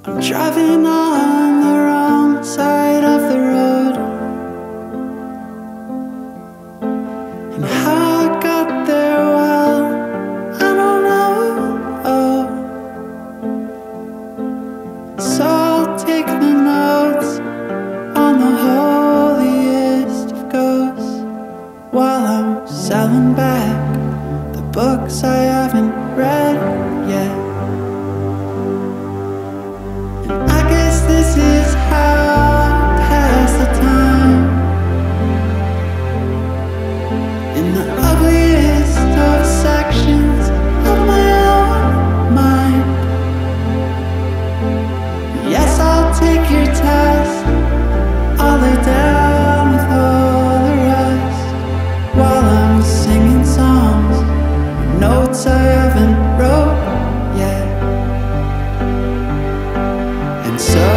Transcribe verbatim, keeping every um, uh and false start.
I'm driving on the wrong side of the road, and how I got there, well, I don't know. Oh. So I'll take the notes on the holiest of ghosts while I'm selling back the books I haven't read yet. And I guess this is how I pass the time, in the ugliest of sections of my own mind. Yes, I'll take your test, I'll lay down with all the rest while I'm singing songs, notes I haven't wrote yet. And so